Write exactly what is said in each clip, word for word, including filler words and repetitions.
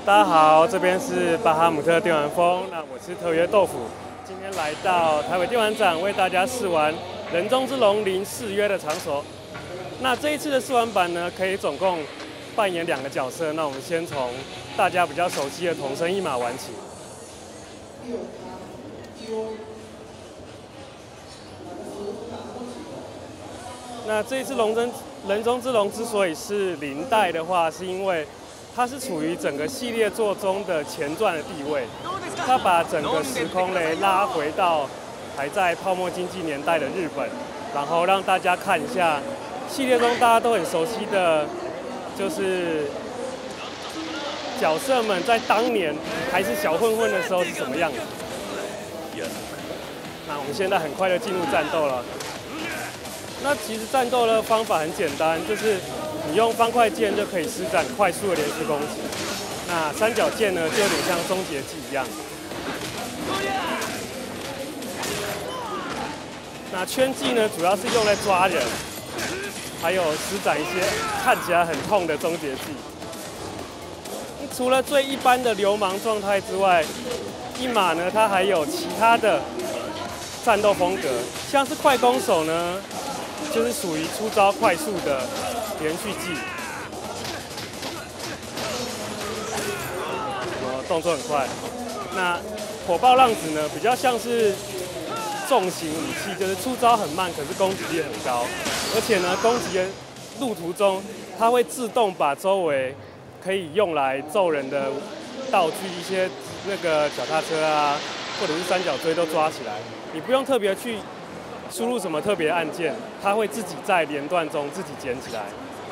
大家好，这边是巴哈姆特电玩风，那我是特约豆腐，今天来到台北电玩展，为大家试玩《人中之龙零誓约》的场所。那这一次的试玩版呢，可以总共扮演两个角色。那我们先从大家比较熟悉的桐生一马玩起。那这一次龙真人中之龙之所以是零代的话，是因为它是处于整个系列作中的前传的地位，它把整个时空嘞拉回到还在泡沫经济年代的日本，然后让大家看一下系列中大家都很熟悉的，就是角色们在当年还是小混混的时候是什么样子。那我们现在很快的进入战斗了。那其实战斗的方法很简单，就是你用方块键就可以施展快速的连续攻击。那三角键呢，就有点像终结技一样。那圈技呢，主要是用来抓人，还有施展一些看起来很痛的终结技。除了最一般的流氓状态之外，一马呢，它还有其他的战斗风格，像是快攻手呢，就是属于出招快速的连续技，哦，动作很快。那火爆浪子呢，比较像是重型武器，就是出招很慢，可是攻击力很高，而且呢，攻击的路途中，它会自动把周围可以用来揍人的道具，一些那个脚踏车啊，或者是三角锥都抓起来，你不用特别去输入什么特别按键，它会自己在连段中自己捡起来。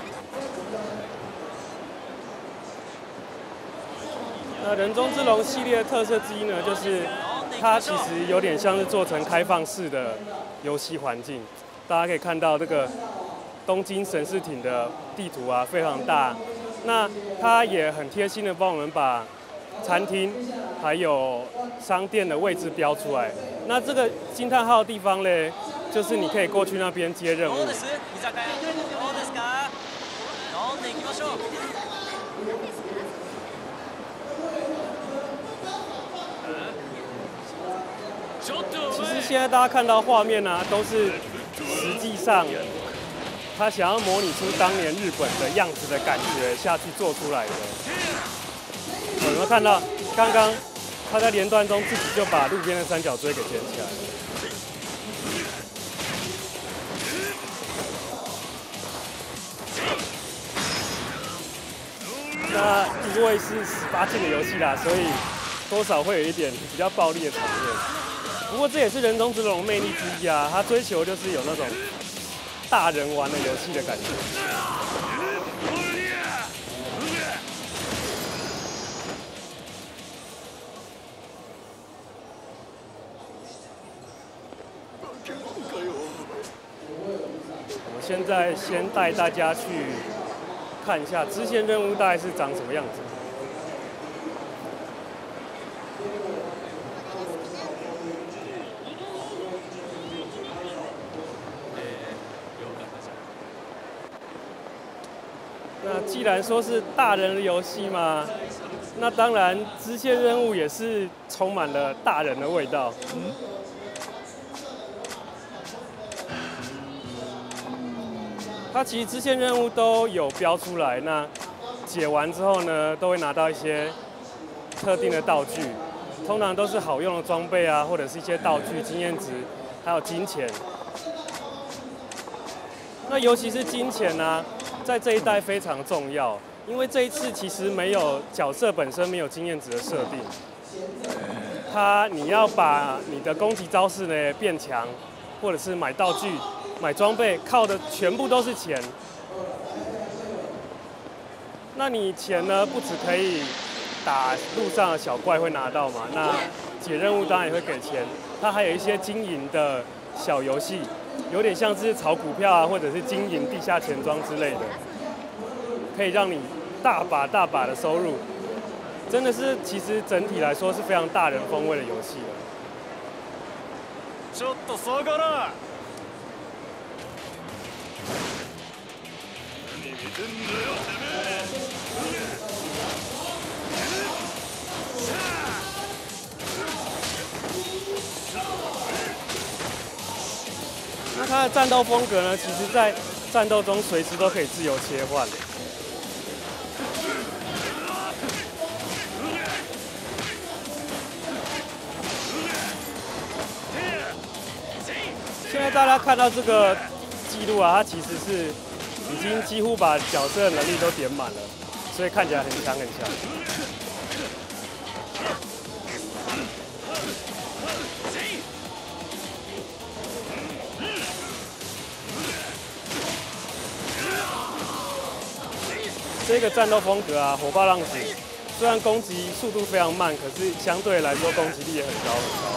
那人中之龙系列的特色之一呢，就是它其实有点像是做成开放式的游戏环境。大家可以看到这个东京神事町的地图啊，非常大。那它也很贴心的帮我们把餐厅还有商店的位置标出来。那这个惊叹号的地方嘞，就是你可以过去那边接任务。其实现在大家看到画面啊，都是实际上他想要模拟出当年日本的样子的感觉下去做出来的。有没有看到？刚刚他在连段中自己就把路边的三角锥给捡起来了。那因为是十八禁的游戏啦，所以多少会有一点比较暴力的场面。不过这也是人中之龙的魅力之一啊，他追求就是有那种大人玩的游戏的感觉。我现在先带大家去看一下支线任务大概是长什么样子。那既然说是大人的游戏嘛，那当然支线任务也是充满了大人的味道。嗯它其实支线任务都有标出来，那解完之后呢，都会拿到一些特定的道具，通常都是好用的装备啊，或者是一些道具、经验值，还有金钱。那尤其是金钱啊，在这一代非常重要，因为这一次其实没有角色本身没有经验值的设定，它你要把你的攻击招式呢变强，或者是买道具。买装备靠的全部都是钱，那你钱呢？不只可以打路上的小怪会拿到嘛，那解任务当然也会给钱。它还有一些经营的小游戏，有点像是炒股票啊，或者是经营地下钱庄之类的，可以让你大把大把的收入。真的是，其实整体来说是非常大人风味的游戏了。 ちょっと下がら。何見てんだよてめえ。 它的战斗风格呢，其实在战斗中随时都可以自由切换。现在大家看到这个记录啊，它其实是已经几乎把角色的能力都点满了，所以看起来很强很强。这个战斗风格啊，火爆浪子虽然攻击速度非常慢，可是相对来说攻击力也很高很高。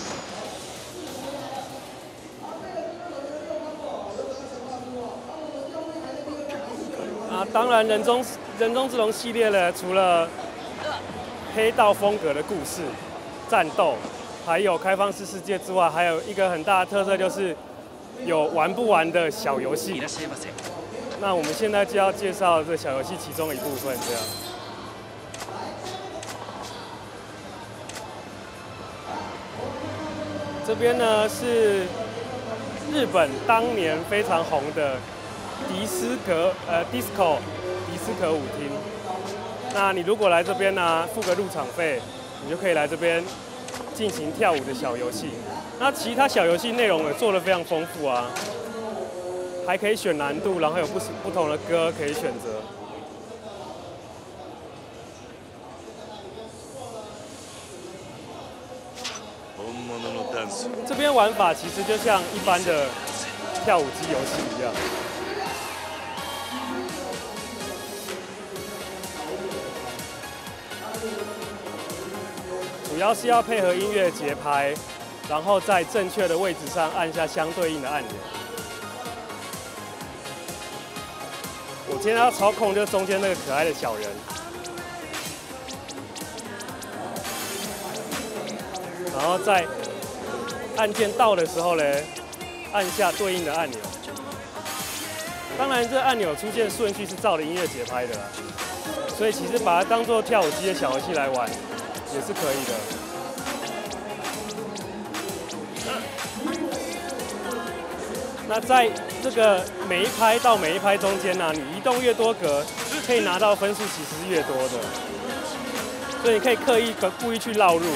啊，当然人中人中之龙系列呢，除了黑道风格的故事、战斗，还有开放式世界之外，还有一个很大的特色就是有玩不完的小游戏。那我们现在就要介绍这小游戏其中的一部分，这样。这边呢是日本当年非常红的迪斯格呃 disco 迪斯科舞厅。那你如果来这边呢、啊，付个入场费，你就可以来这边进行跳舞的小游戏。那其他小游戏内容也做得非常丰富啊。还可以选难度，然后有不不同的歌可以选择。这边玩法其实就像一般的跳舞机游戏一样。主要是要配合音乐节拍，然后在正确的位置上按下相对应的按钮。我今天要操控就是中间那个可爱的小人，然后在按键到的时候呢，按下对应的按钮。当然，这按钮出现顺序是照着音乐节拍的啦，所以其实把它当做跳舞机的小游戏来玩也是可以的。那在这个每一拍到每一拍中间呢、啊，你移动越多格，可以拿到分数其实是越多的，所以你可以刻意故意去绕路。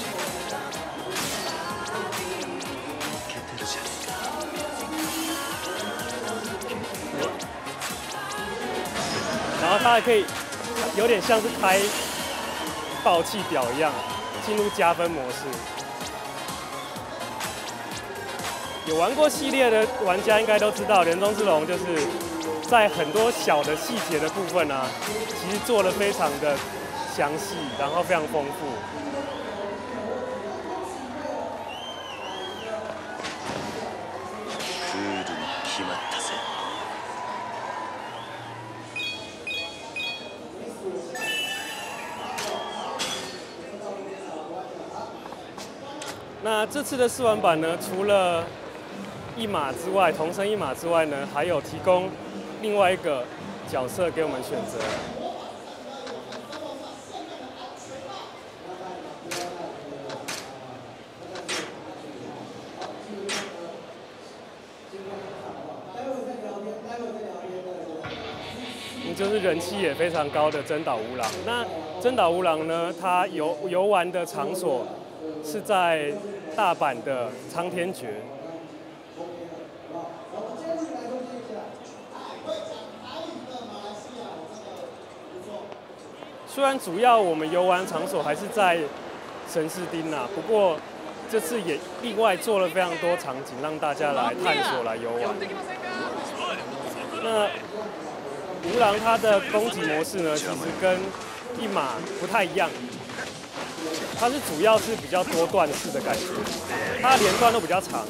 然后它还可以有点像是开爆气表一样，进入加分模式。有玩过系列的玩家应该都知道，人中之龙就是在很多小的细节的部分啊，其实做得非常的详细，然后非常丰富。那这次的试玩版呢，除了一码之外，同生一码之外呢，还有提供另外一个角色给我们选择。嗯，就是人气也非常高的真岛无郎。那真岛无郎呢，他游游玩的场所是在大阪的苍天诀。虽然主要我们游玩场所还是在神室町呐，不过这次也另外做了非常多场景，让大家来探索、来游玩。那无郎他的攻击模式呢，其实跟一码不太一样，它是主要是比较多段式的感觉，它连段都比较长。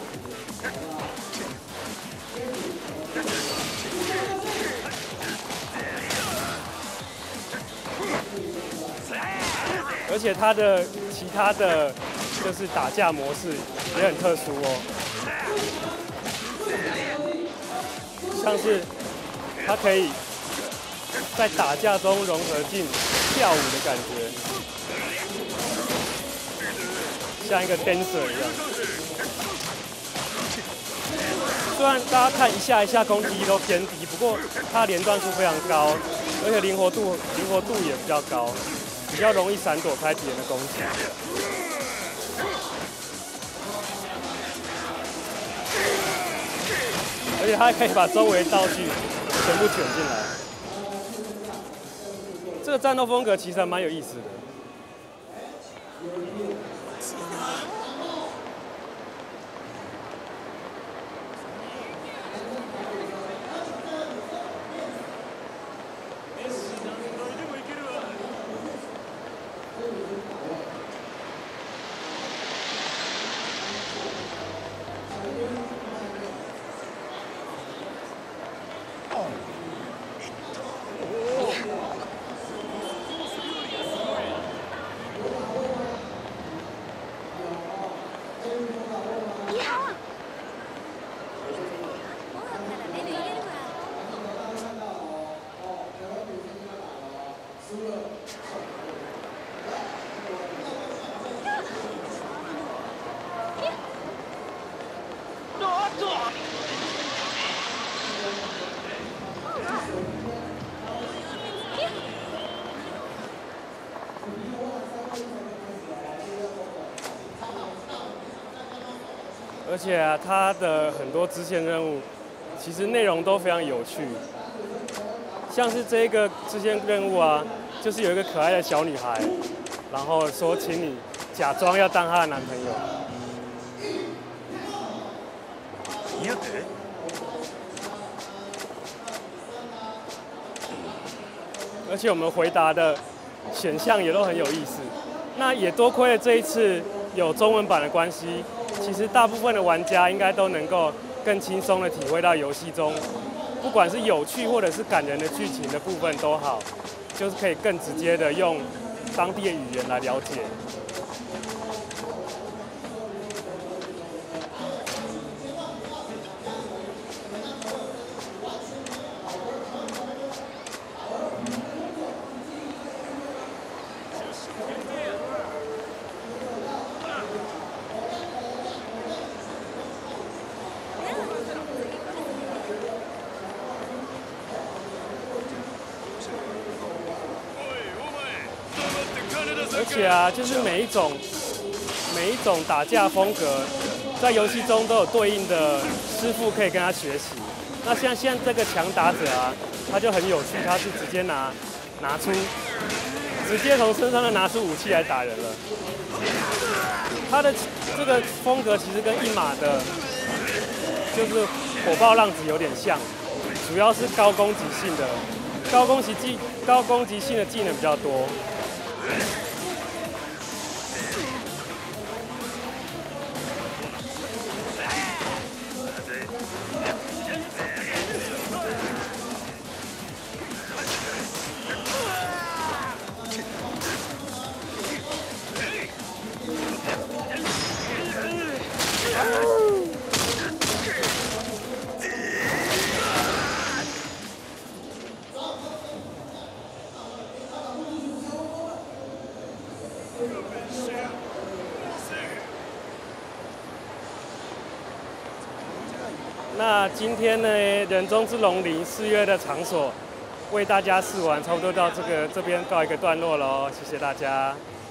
而且它的其他的就是打架模式也很特殊哦，像是它可以在打架中融合进跳舞的感觉，像一个 dancer 一样。 虽然大家看一下一下攻击力都偏低，不过它连段数非常高，而且灵活度灵活度也比较高，比较容易闪躲开敌人的攻击。而且它还可以把周围道具全部卷进来。这个战斗风格其实还蛮有意思的。而且啊，它的很多支线任务，其实内容都非常有趣。像是这个支线任务啊，就是有一个可爱的小女孩，然后说请你假装要当她的男朋友。而且我们回答的选项也都很有意思。那也多亏了这一次有中文版的关系。其实大部分的玩家应该都能够更轻松的体会到游戏中，不管是有趣或者是感人的剧情的部分都好，就是可以更直接的用当地的语言来了解。而且啊，就是每一种每一种打架风格，在游戏中都有对应的师傅可以跟他学习。那像现在这个强打者啊，他就很有趣，他是直接拿拿出，直接从身上就拿出武器来打人了。他的这个风格其实跟一马的，就是火爆浪子有点像，主要是高攻击性的，高攻击技高攻击性的技能比较多。那今天呢，人中之龙鳞四月的场所为大家试玩，差不多到这个这边告一个段落喽，谢谢大家。